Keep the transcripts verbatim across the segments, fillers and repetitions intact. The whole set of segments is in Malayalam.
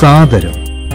സാദരം.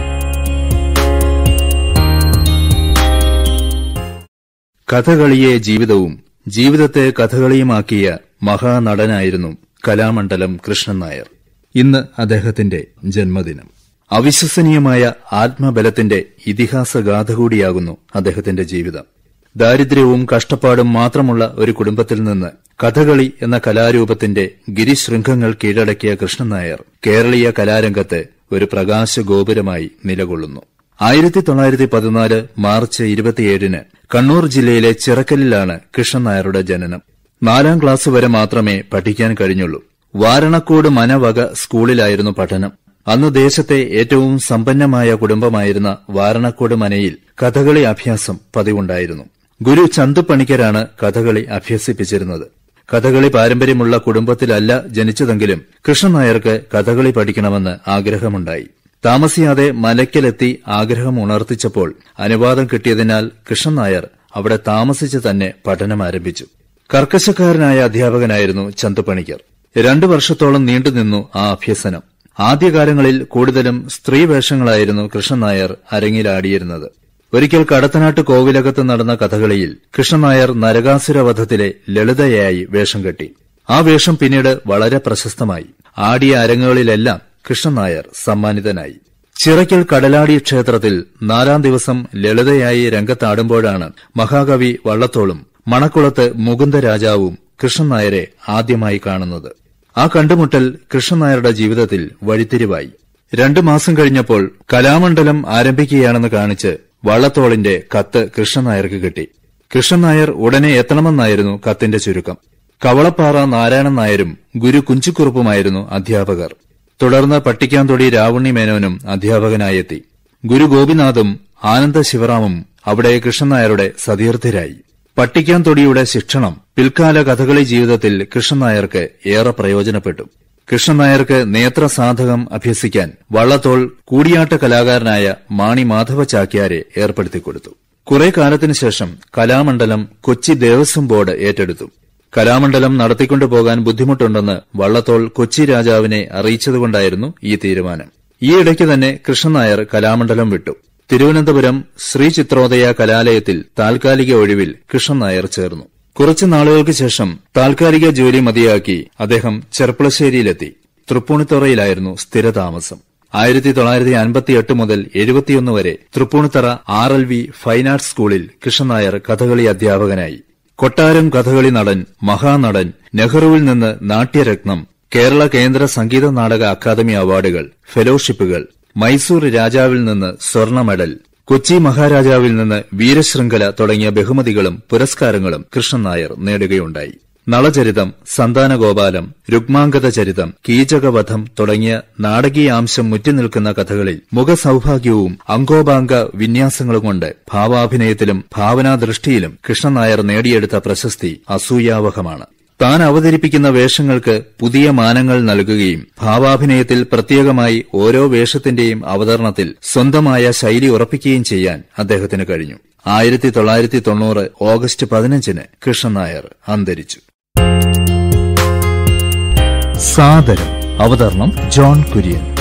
കഥകളിയെ ജീവിതവും ജീവിതത്തെ കഥകളിയുമാക്കിയ മഹാനടനായിരുന്നു കലാമണ്ഡലം കൃഷ്ണൻ നായർ. ഇന്ന് അദ്ദേഹത്തിന്റെ ജന്മദിനം. അവിശ്വസനീയമായ ആത്മബലത്തിന്റെ ഇതിഹാസഗാഥ കൂടിയാകുന്നു അദ്ദേഹത്തിന്റെ ജീവിതം. ദാരിദ്ര്യവും കഷ്ടപ്പാടും മാത്രമുള്ള ഒരു കുടുംബത്തിൽ നിന്ന് കഥകളി എന്ന കലാരൂപത്തിന്റെ ഗിരിശൃംഖങ്ങൾ കീഴടക്കിയ കൃഷ്ണൻ നായർ കേരളീയ കലാരംഗത്ത് ഒരു പ്രകാശഗോപുരമായി നിലകൊള്ളുന്നു. ആയിരത്തി തൊള്ളായിരത്തി പതിനാല് മാർച്ച് ഇരുപത്തിയേഴിന് കണ്ണൂർ ജില്ലയിലെ ചിറക്കലിലാണ് കൃഷ്ണൻ നായരുടെ ജനനം. നാലാം ക്ലാസ് വരെ മാത്രമേ പഠിക്കാൻ കഴിഞ്ഞുള്ളൂ. വാരണക്കോട് മനവക സ്കൂളിലായിരുന്നു പഠനം. അന്ന് ദേശത്തെ ഏറ്റവും സമ്പന്നമായ കുടുംബമായിരുന്ന വാരണക്കോട് മനയിൽ കഥകളി അഭ്യാസം പതിവുണ്ടായിരുന്നു. ഗുരു ചന്തുപണിക്കരാണ് കഥകളി അഭ്യസിപ്പിച്ചിരുന്നത്. കഥകളി പാരമ്പര്യമുള്ള കുടുംബത്തിലല്ല ജനിച്ചതെങ്കിലും കൃഷ്ണൻ നായർക്ക് കഥകളി പഠിക്കണമെന്ന് ആഗ്രഹമുണ്ടായി. താമസിയാതെ മലയ്ക്കലെത്തി ആഗ്രഹം ഉണർത്തിച്ചപ്പോൾ അനുവാദം കിട്ടിയതിനാൽ കൃഷ്ണൻ നായർ അവിടെ താമസിച്ച് തന്നെ പഠനം ആരംഭിച്ചു. കർക്കശക്കാരനായ അധ്യാപകനായിരുന്നു ചന്തുപണിക്കർ. രണ്ടു വർഷത്തോളം നീണ്ടുനിന്നു ആ അഭ്യസനം. ആദ്യകാലങ്ങളിൽ കൂടുതലും സ്ത്രീവേഷങ്ങളായിരുന്നു കൃഷ്ണൻ നായർ അരങ്ങിലാടിയിരുന്നത്. ഒരിക്കൽ കടത്തനാട്ട് കോവിലകത്ത് നടന്ന കഥകളിയിൽ കൃഷ്ണൻ നായർ നരകാസുരവധത്തിലെ ലളിതയായി വേഷം കെട്ടി. ആ വേഷം പിന്നീട് വളരെ പ്രശസ്തമായി. ആടിയ അരങ്ങുകളിലെല്ലാം കൃഷ്ണൻ നായർ സമ്മാനിതനായി. ചിറയ്ക്കൽ കടലാടി ക്ഷേത്രത്തിൽ നാലാം ദിവസം ലളിതയായി രംഗത്താടുമ്പോഴാണ് മഹാകവി വള്ളത്തോളും മണക്കുളത്ത് മുകുന്ദരാജാവും കൃഷ്ണൻ നായരെ ആദ്യമായി കാണുന്നത്. ആ കണ്ടുമുട്ടൽ കൃഷ്ണൻ നായരുടെ ജീവിതത്തിൽ വഴിത്തിരിവായി. രണ്ടു മാസം കഴിഞ്ഞപ്പോൾ കലാമണ്ഡലം ആരംഭിക്കുകയാണെന്ന് കാണിച്ച് വള്ളത്തോളിന്റെ കത്ത് കൃഷ്ണൻ നായർക്ക് കിട്ടി. കൃഷ്ണൻ നായർ ഉടനെ എത്തണമെന്നായിരുന്നു കത്തിന്റെ ചുരുക്കം. കവളപ്പാറ നാരായണൻ നായരും ഗുരു കുഞ്ചിക്കുറുപ്പുമായിരുന്നു അധ്യാപകർ. തുടർന്ന് പട്ടിക്കാന്തൊടി രാവുണ്ണി മേനോനും അധ്യാപകനായെത്തി. ഗുരു ഗോപിനാഥും ആനന്ദ ശിവറാമും അവിടെ കൃഷ്ണൻ നായരുടെ സതീർത്ഥരായി. പട്ടിക്കാന്തൊടിയുടെ ശിക്ഷണം പിൽക്കാല കഥകളി ജീവിതത്തിൽ കൃഷ്ണൻ നായർക്ക് ഏറെ പ്രയോജനപ്പെട്ടു. കൃഷ്ണൻ നായർക്ക് നേത്രസാധകം അഭ്യസിക്കാൻ വള്ളത്തോൾ കൂടിയാട്ട കലാകാരനായ മാണി മാധവ ചാക്യാരെ ഏർപ്പെടുത്തിക്കൊടുത്തു. കുറെ കാലത്തിനു ശേഷം കലാമണ്ഡലം കൊച്ചി ദേവസ്വം ബോർഡ് ഏറ്റെടുത്തു. കലാമണ്ഡലം നടത്തിക്കൊണ്ടുപോകാൻ ബുദ്ധിമുട്ടുണ്ടെന്ന് വള്ളത്തോൾ കൊച്ചി രാജാവിനെ അറിയിച്ചതുകൊണ്ടായിരുന്നു ഈ തീരുമാനം. ഈയിടയ്ക്ക് തന്നെ കൃഷ്ണൻ നായർ കലാമണ്ഡലം വിട്ടു. തിരുവനന്തപുരം ശ്രീ ചിത്രോദയ കലാലയത്തിൽ താൽക്കാലിക ഒഴിവിൽ കൃഷ്ണൻ നായർ ചേർന്നു. കുറച്ചു നാളുകൾക്ക് ശേഷം താൽക്കാലിക ജോലി മതിയാക്കി അദ്ദേഹം ചെർപ്പളശ്ശേരിയിലെത്തി. തൃപ്പൂണിത്തുറയിലായിരുന്നു സ്ഥിരതാമസം. ആയിരത്തി തൊള്ളായിരത്തി അൻപത്തിയെട്ട് മുതൽ എഴുപത്തിയൊന്ന് വരെ Tripunithura R L V fine arts സ്കൂളിൽ കൃഷ്ണൻ നായർ കഥകളി അധ്യാപകനായി. കൊട്ടാരം കഥകളി നടൻ, മഹാനടൻ, നെഹ്റുവിൽ നിന്ന് നാട്യരത്നം, കേരള കേന്ദ്ര സംഗീത നാടക അക്കാദമി അവാർഡുകൾ, ഫെലോഷിപ്പുകൾ, മൈസൂർ രാജാവിൽ നിന്ന് സ്വർണ്ണ മെഡൽ, കൊച്ചി മഹാരാജാവിൽ നിന്ന് വീരശൃംഖല തുടങ്ങിയ ബഹുമതികളും പുരസ്കാരങ്ങളും കൃഷ്ണൻ നായർ നേടുകയുണ്ടായി. നളചരിതം, സന്താനഗോപാലം, രുക്മാംഗത ചരിതം, കീചകവധം തുടങ്ങിയ നാടകീയാംശം മുറ്റിനിൽക്കുന്ന കഥകളിൽ മുഖസൌഭാഗ്യവും അങ്കോപാംഗ വിന്യാസങ്ങളും കൊണ്ട് ഭാവാഭിനയത്തിലും ഭാവനാദൃഷ്ടിയിലും കൃഷ്ണൻ നായർ നേടിയെടുത്ത പ്രശസ്തി അസൂയാവഹമാണ്. താൻ അവതരിപ്പിക്കുന്ന വേഷങ്ങൾക്ക് പുതിയ മാനങ്ങൾ നൽകുകയും ഭാവാഭിനയത്തിൽ പ്രത്യേകമായി ഓരോ വേഷത്തിന്റെയും അവതരണത്തിൽ സ്വന്തമായ ശൈലി ഉറപ്പിക്കുകയും ചെയ്യാൻ അദ്ദേഹത്തിന് കഴിഞ്ഞു. ആയിരത്തി തൊള്ളായിരത്തി തൊണ്ണൂറ് ഓഗസ്റ്റ് പതിനഞ്ചിന് കൃഷ്ണൻ നായർ അന്തരിച്ചു. സാദരം. അവതരണം ജോൺ കുര്യൻ.